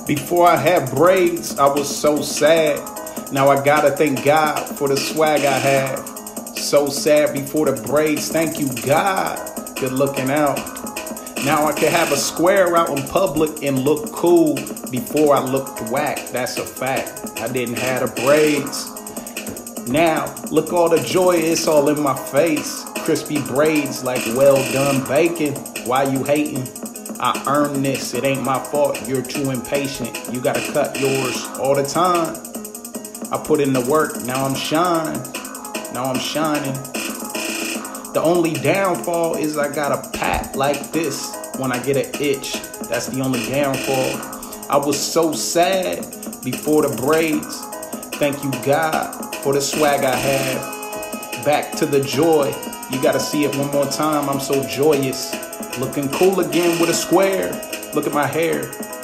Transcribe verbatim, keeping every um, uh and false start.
Before I had braids, I was so sad. Now I gotta thank God for the swag I have. So sad before the braids, thank you God. Good looking out. Now I can have a square out in public and look cool. Before I looked whack, that's a fact. I didn't have the braids. Now, look all the joy, it's all in my face. Crispy braids like well done bacon. Why you hating? I earned this, it ain't my fault. You're too impatient. You gotta cut yours all the time. I put in the work, now I'm shine. Now I'm shining. The only downfall is I got a pat like this when I get an itch. That's the only downfall. I was so sad before the braids. Thank you God for the swag I have. Back to the joy. You gotta see it one more time. I'm so joyous. Looking cool again with a square. Look at my hair.